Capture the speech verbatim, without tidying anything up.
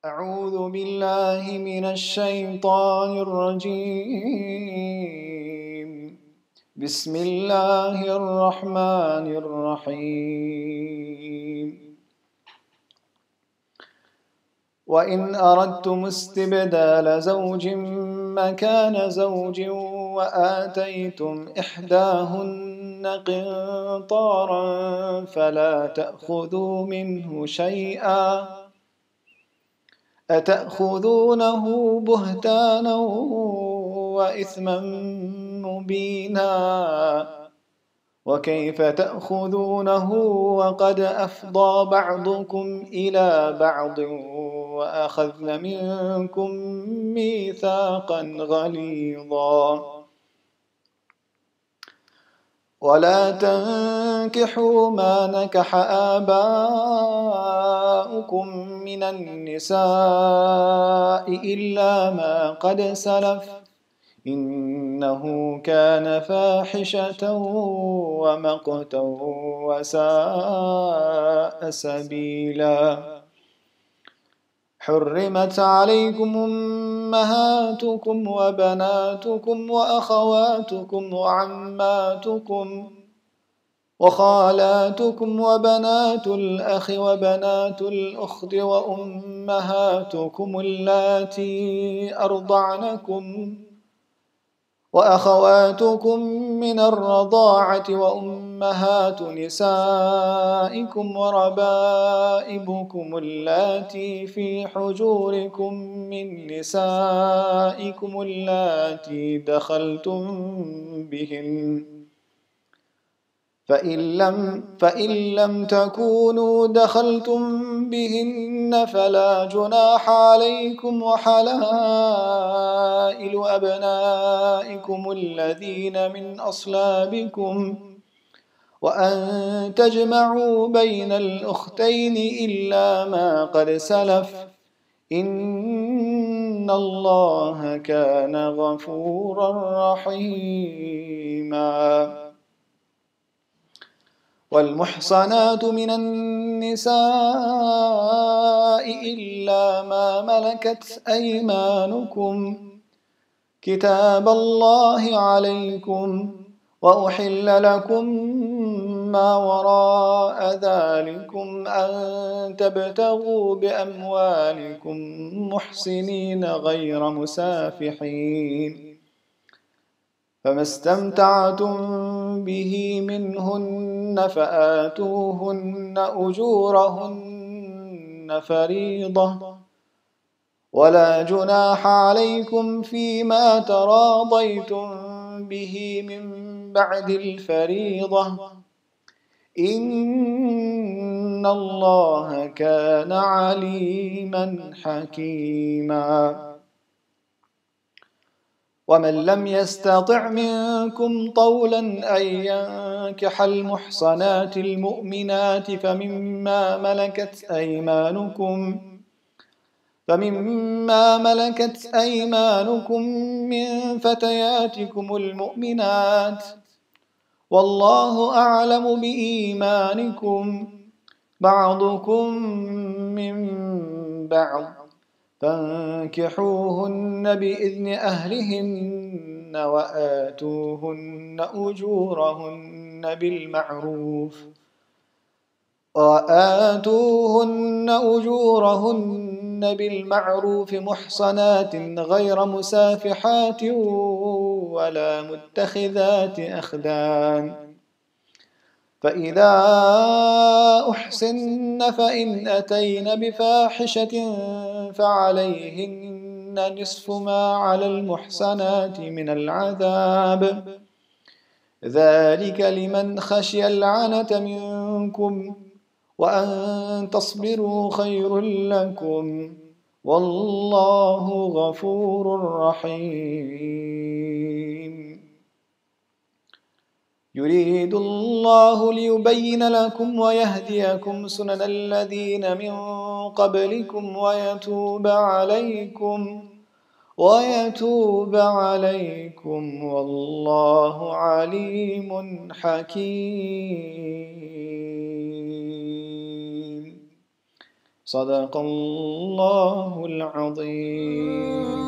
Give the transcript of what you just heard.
أعوذ بالله من الشيطان الرجيم. بسم الله الرحمن الرحيم. وإن أردتم استبدال زوج مكان زوج وآتيتم إحداهن قنطارا فلا تأخذوا منه شيئا أتأخذونه بهتانا وإثما مبينا وكيف تأخذونه وقد أفضى بعضكم إلى بعض وأخذن منكم ميثاقا غليظا ولا تنكحوا ما نكح آباؤكم من النساء إلا ما قد سلف إنه كان فاحشة ومقتا وساء سبيلا. حرمت عليكم أمهاتكم وبناتكم وأخواتكم وعماتكم وخالاتكم وبنات الأخ وبنات الأخت وأمهاتكم اللاتي أرضعنكم وأخواتكم من الرضاعة وأمهات نسائكم وربائبكم اللاتي في حجوركم من نسائكم اللاتي دخلتم بهن فإن لم, فإن لم تكونوا دخلتم بهن فلا جناح عليكم وحلائل أبنائكم الذين من أصلابكم وأن تجمعوا بين الأختين إلا ما قد سلف إن الله كان غفورا رحيما. والمحصنات من النساء إلا ما ملكت أيمانكم كتاب الله عليكم وأحل لكم ما وراء ذلكم أن تبتغوا بأموالكم محسنين غير مسافحين فما استمتعتم به منهن فآتوهن أجورهن فريضة ولا جناح عليكم فيما تراضيتم به من بعد الفريضة إن الله كان عليما حكيما. ومن لم يستطع منكم طولا أن ينكح المحصنات المؤمنات فمما ملكت أيمانكم فمما ملكت أيمانكم من فتياتكم المؤمنات والله أعلم بإيمانكم بعضكم من بعض فانكحوهن بإذن أهلهن وآتوهن أجورهن بالمعروف وآتوهن أجورهن بالمعروف محصنات غير مسافحات ولا متخذات أخدان فإذا أحسن فإن أتين بفاحشة فعليهن نصف ما على المحصنات من العذاب ذلك لمن خشي العنة منكم وأن تصبروا خير لكم والله غفور رحيم. يريد الله ليبين لكم ويهديكم سنن الذين من قبلكم ويتوب عليكم ويتوب عليكم والله عليم حكيم. صدق الله العظيم.